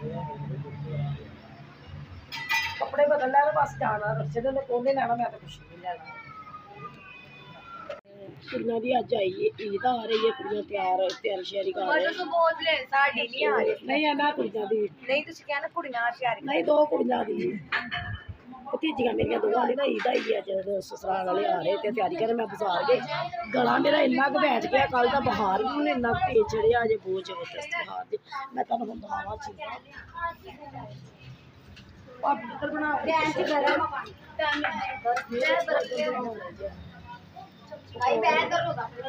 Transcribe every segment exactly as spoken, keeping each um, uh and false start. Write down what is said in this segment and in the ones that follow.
कपड़े बदल लैना बस जाना रस्ते ने कौन नहीं लैना मैं तो कुछ नहीं लैना कुड़ियां दी अज आई ईद आ रही है कुड़ियां तैयार तैयारी श्यारी कर रही नहीं है ना कुड़ियां दी नहीं तुसीं कहना कुड़ियां श्यारी नहीं दो कुड़ियां दी भतीजियां मेरियां दो वाली ना ईद आई है जब ससुराल वाले आ रहे थे तैयारी कर मैं बाजार गई गला मेरा इन्ना क बैठ गया कल का बहार भी मैंने इन्ना तेज चढ़िया अजे बहुत जबरदस्त बहार दी मैं तुहानूं हुण बनावा चीज़ भाभी किधर बना गैस गरम भाई बैठ करो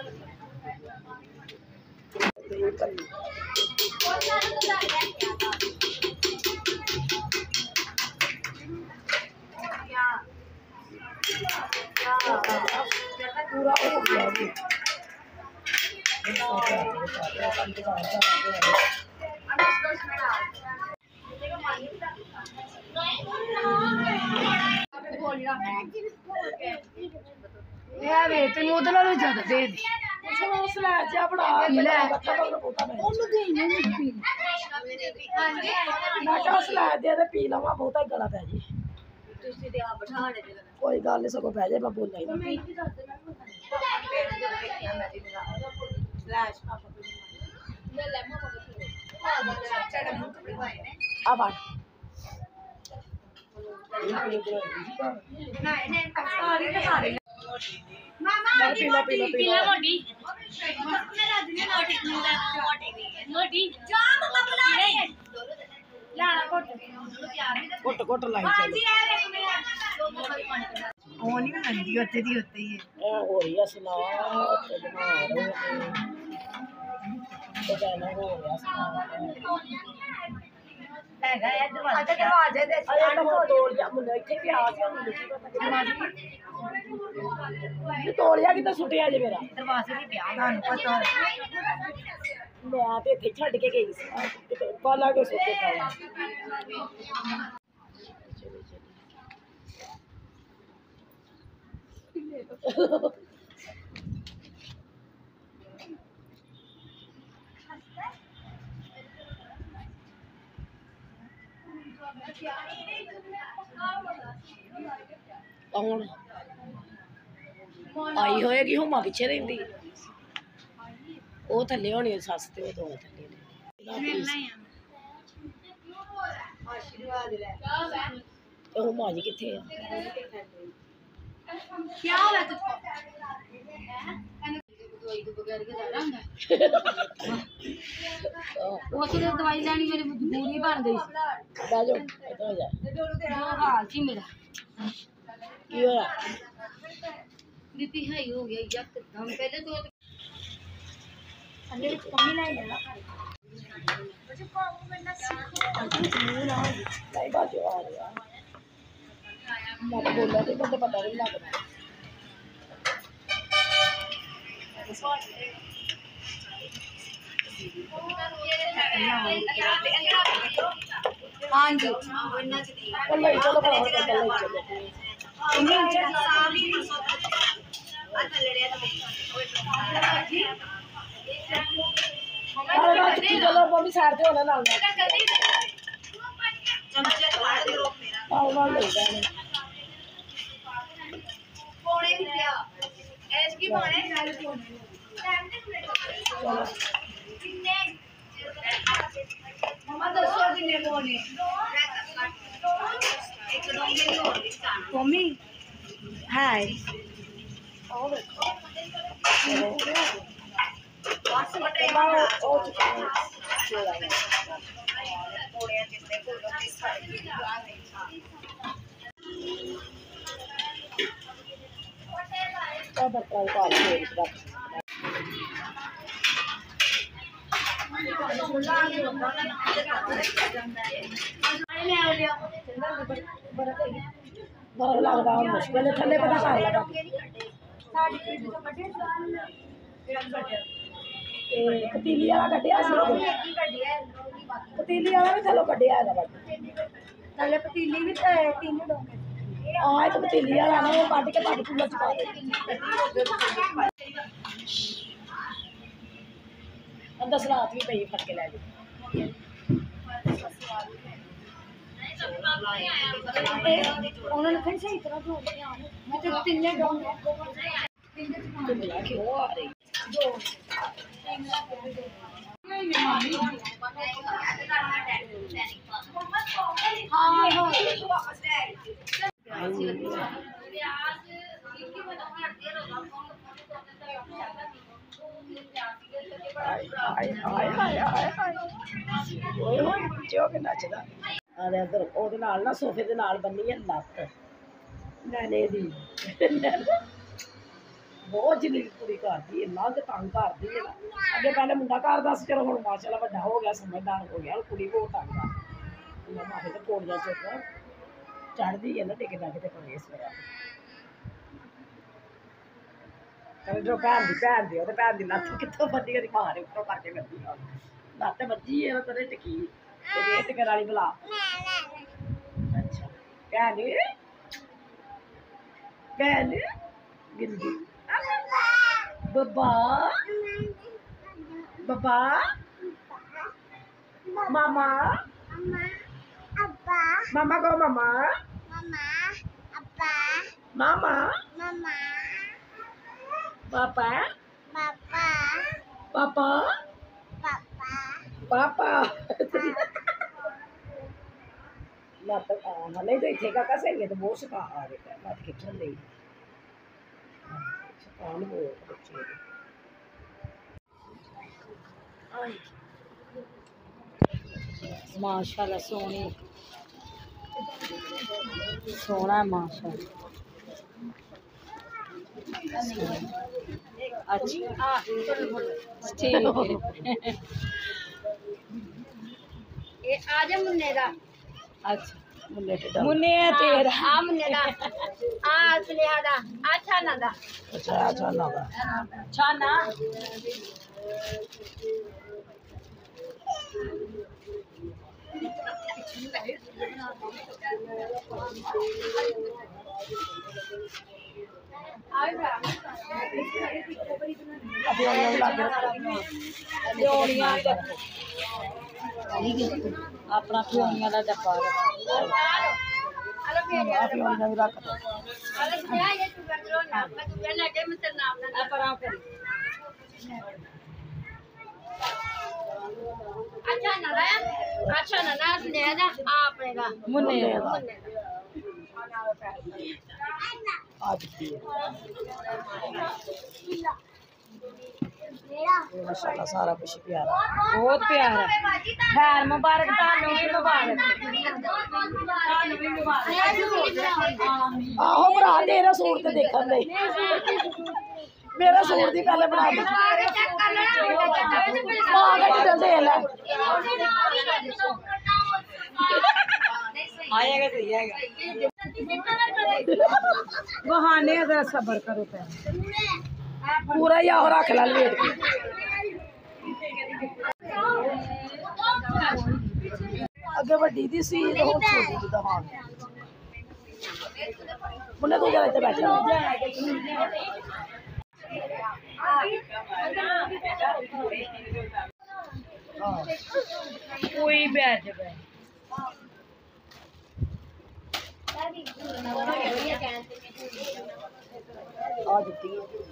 पूरा हो गया जी तेन वो ज्यादा दे दे पी लवा बहुता गला पै जी कोई गल नहीं सगों पै जाए मैं बोलना ही घुट घुट लाई तोलिया कि सुटिया जे मेरा मैं तो इतने छड़ के गई पाला के सुटे कौन आई होएगी हुमा पिछे रही वो थले होनी सस ते दो थले हुमा जी किथे दवाई लैनी मेरी मजबूरी बन गई मेरा की होया बीपी हाई हो गया यकदम पहले तो अंदर कमी नहीं है नहीं बाजू आ रहा मैं बोला तो मुझे पता नहीं लग रहा हाँ जी चलो चलो मम्मी साइड पे होना नाल मम्मी हाय बर्फ लगता हूँ मुश्किल थले पता कर लगा पतीली वाला कटिया पतीली वाला भी थलो कटिया थले पतीली भी तीन डोंगे हाँ एक पतीली वाला ना वो कट के कट कूलर च पा दे अंदर सलाद भी पई फट के लै ਉਹਨਾਂ ਨੂੰ ਫਿਰ ਸਹੀ ਤਰ੍ਹਾਂ ਧੋ ਕੇ ਆਉਣ ਮੈਂ ਤੇ ਤਿੰਨੇ ਡੋਂ ਕਿਉਂ ਆ ਰਹੀ ਦੋ ਨੱਚਦਾ ਉਹਦੇ ਨਾਲ ਨਾ ਸੋਫੇ ਦੇ ਨਾਲ ਬੰਨੀ ਹੈ ਲੱਤ ਨੈਣੇ ਦੀ ਬਹੁਤ ਜਲੀਲ ਕੁੜੀ ਕਰਦੀ ਇੰਨਾ ਕੁ ਤੰਗ ਕਰਦੀ ਹੈ ਨਾ ਅੱਗੇ ਪਹਿਲੇ ਮੁੰਡਾ ਕਰਦਾ ਸੀ ਚਲੋ ਹੁਣ ਮਾਸ਼ਾਅੱਲਾ ਵੱਡਾ ਹੋ ਗਿਆ ਸਮਝਦਾਰ ਹੋ ਗਿਆ ਕੁੜੀ ਬਹੁਤ ਤੰਗ ਕਰਦੀ ਮਾਹੇ ਤੇ ਕੋੜੀਆਂ ਚੁੱਕ ਚੜ੍ਹਦੀ ਹੈ ਨਾ ਟਿਕ ਟਕ ਤੇ ਪਵੇ ਇਸ ਵੇਲੇ ਜੋ ਭੈਣ ਦੀ ਭੈਣ ਦੀ ਉਹਦੇ ਭੈਣ ਦੀ ਲੱਤ ਕਿੱਥੋਂ ਵੱਡੀ ਉਹਦੀ ਮਾਂ ਨੇ ਉੱਪਰੋਂ ਕਰਕੇ ਵੱਜੀ ਲੱਤ ਵੱਜੀ ਹੈ ਤੇਰੇ ਟਿਕੀ ਤੇ ਟਿਕਣ ਵਾਲੀ ਬੁਲਾ ਅੱਛਾ ਭੈਣ ਭੈਣ ਗਿੰਦੀ ਬੱਬਾ ਬੱਬਾ ਮਾਮਾ ਮਾਮਾ ਕੋ ਮਾਮਾ ਮਾਮਾ ਪਾਪਾ ਪਾਪਾ पापा लत नहीं तो इतने का कसेंगे तो बहुत सिखा आ रहा लत खिंचन नहीं माशाल्लाह सोनी सोना है माशाल्लाह अच्छा ठीक ये आजा मुन्ने दा अच्छा मुन्ने ते मुन्ने तेरा आ मुन्ने दा आ स्नेहा दा अच्छा ना दा अच्छा अच्छा ना दा अच्छा ना अपना फ्योनिया का डब्बा अच्छा ना अच्छा ना अपने का मुन्ने माशाल्लाह सारा कुछ प्यारा बहुत प्यारा खैर मुबारक तानू भी मुबारक आहो भरा तेरा सूट ते देखन दे मेरा सूट दी पहले बना दे मां का दे ले आएगा सही आएगा बहाने जरा सब्र करो पहले पूरा ही आओ रख ला लेट अगे वड्डी दी सी तो हुण छोटी दी दहां मुन्ने तू जरा इत्थे बैठा कोई बैठ जा आ जती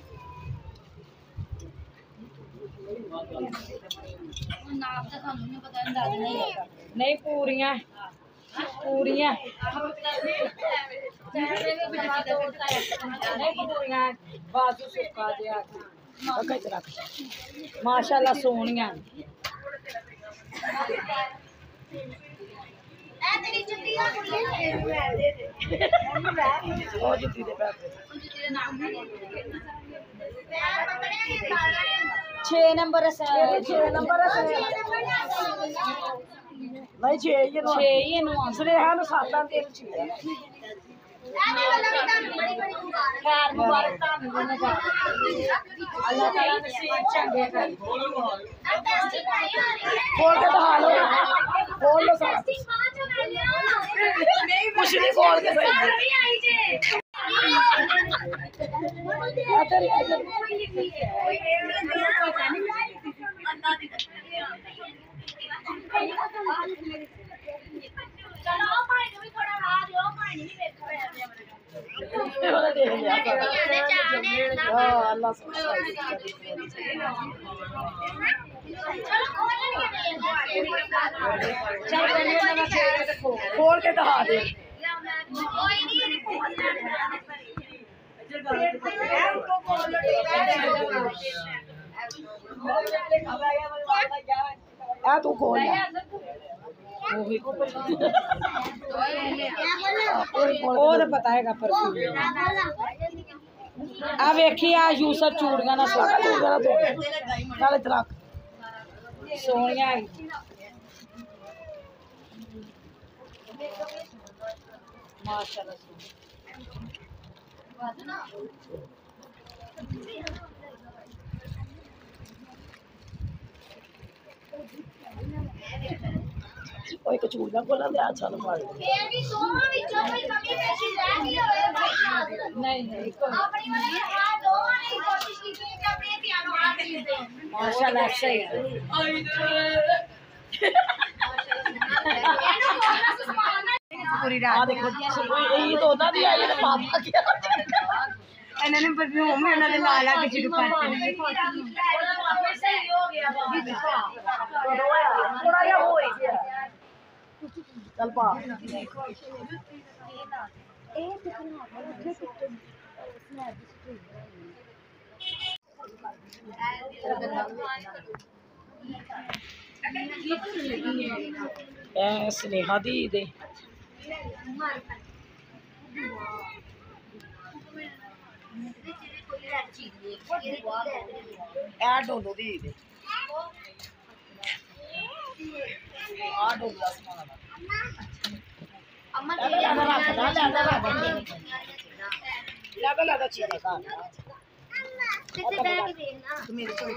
नहीं पूरियां पूरियां बाजू सुक्का माशाल्लाह सोनिया छे नंबर छे नंबर नहीं छे ये छे ये स्नेहा नु सात दिन छे खैर मुबारक तानू अल्लाह ताला नसीब चंगे कर खोल के दिखा लो खोल लो साथ कुछ नहीं खोल के सही इधर इधर चलो अल्लाह खोल के दिखा दे तू खोल पता है आ वेखी आ यूसफ चूड़ियां ना सोना चूड़ियां नाले चला सोनिया माशाल्लाह कोई कचूड़ियां कोला दे अच्छा लगा फिर भी दोवां विचों कोई कमी पेशी रह गई होवे भाई नहीं नहीं अपनी वाले हां दोवां ने कोशिश की कि अपने पियानो आ चीज दे माशाल्लाह सही है पूरी रात आ देखो ये तो होता नहीं आई पापा क्या इन्होंने परफ्यूम है उन्होंने ला ला के शुरू करते हैं सही हो गया थोड़ा या हो गया चल पा ए ए स्नेहा दी दे ए डोलो दी दे आ डोलो दा समान अम्मा ले जा रख ला ले जा रख लगा लगा चीज का कितने बैग देना तू मेरे को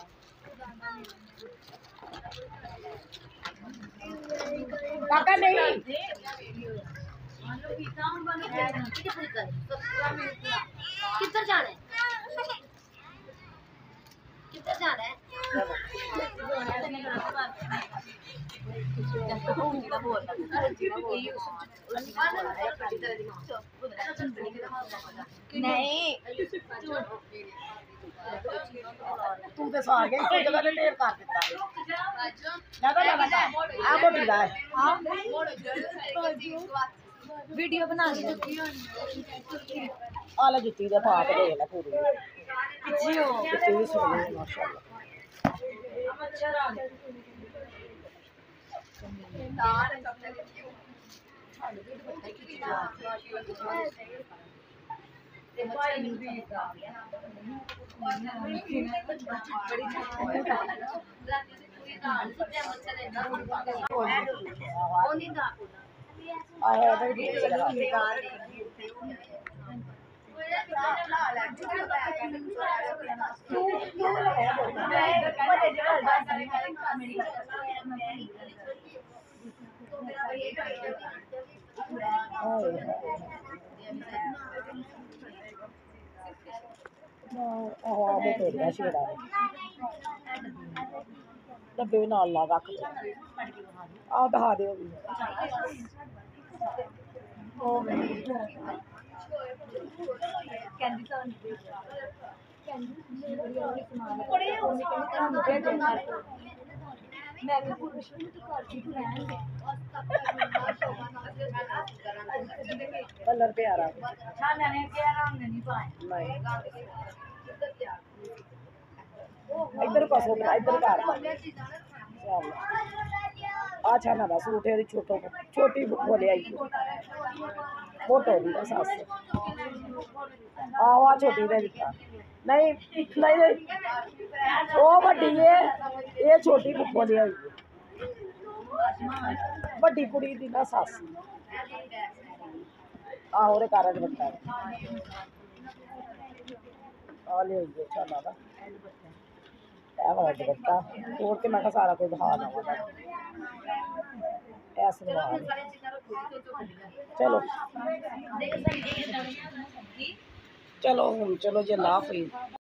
काका नहीं किधर जाना है किधर जाना है नहीं तू तो सो गई तू तो मैंने लेट कर दिता लगा लगा आ मोटी दा हां वीडियो बना ली आला जुत्ती दा पा के ले ले पूरी जी हो जुत्ती भी सोहनी है माशाल्लाह अच्छा राज तार छाड़ दे बताई की ते भाई भी का डब्बे भी नाल ला रख दो आ दिखा दो कलर प्यारा इधर पासो इधर घर अच्छा ना सूट है छोटो छोटी बोले आई फोटो दी सस आहो आ छोटी दे दिता नहीं नहीं नहीं वो बड़ी है ये छोटी बोले आई बड़ी कुड़ी दी ना सस आहो रे कारण बता आ ले चल आदा वाला दुपट्टा तोड़ के मैं सारा कुछ दिखा दूंगा ऐसे चलो चलो चलो जी अल्लाह हाफिज़।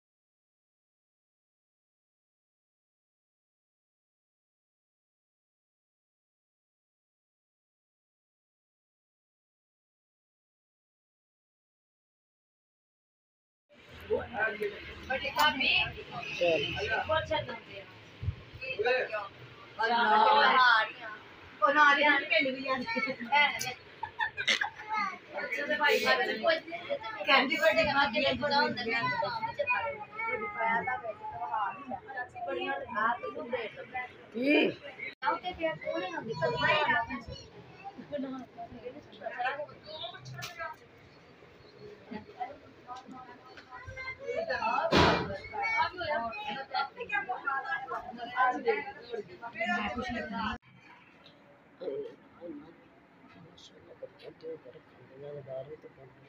माशाल्लाह बच्चों के ऊपर खाने बाहर तो